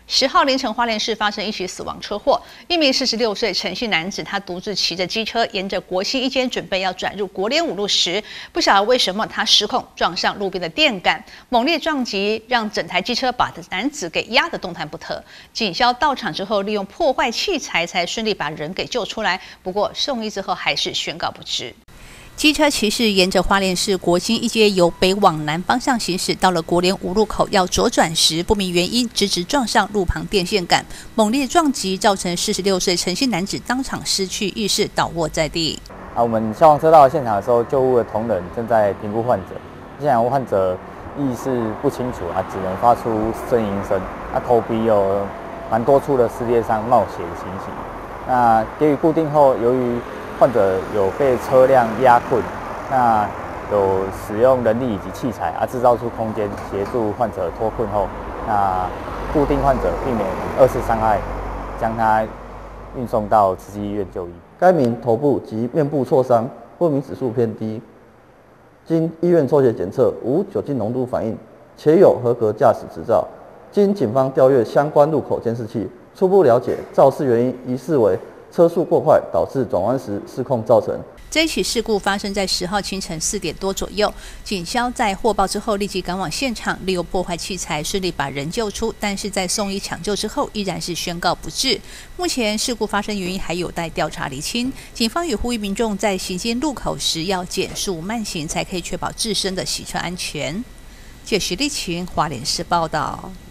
10号凌晨，花莲市发生一起死亡车祸，一名46岁陈姓男子，他独自骑着机车，沿着国姓一街准备要转入国联5路时，不晓得为什么他失控撞上路边的电杆，猛烈撞击让整台机车把男子给压得动弹不得。警消到场之后，利用破坏器材才顺利把人给救出来，不过送医之后还是宣告不治。机车骑士沿着花莲市国兴一街由北往南方向行驶，到了国联5路口要左转时，不明原因直撞上路旁电线杆，猛烈撞击，造成46岁陈姓男子当场失去意识，倒卧在地。 我们消防车到现场的时候，救护的同仁正在评估患者，现场患者意识不清楚只能发出呻吟声，头皮有蛮多处的撕裂伤、冒血的情形。那给予固定后，由于患者有被车辆压困，那有使用人力以及器材制造出空间，协助患者脱困后，那固定患者避免2次伤害，将他运送到慈济医院就医。 该名头部及面部挫伤，不明指数偏低，经医院抽血检测无酒精浓度反应，且有合格驾驶执照。经警方调阅相关路口监视器，初步了解肇事原因疑似为车速过快导致转弯时失控造成。 这一起事故发生在10号清晨4点多左右，警消在获报之后立即赶往现场，利用破坏器材顺利把人救出，但是在送医抢救之后依然是宣告不治。目前事故发生原因还有待调查厘清，警方也呼吁民众在行经路口时要减速慢行，才可以确保自身的行车安全。记者徐丽琴花莲市报道。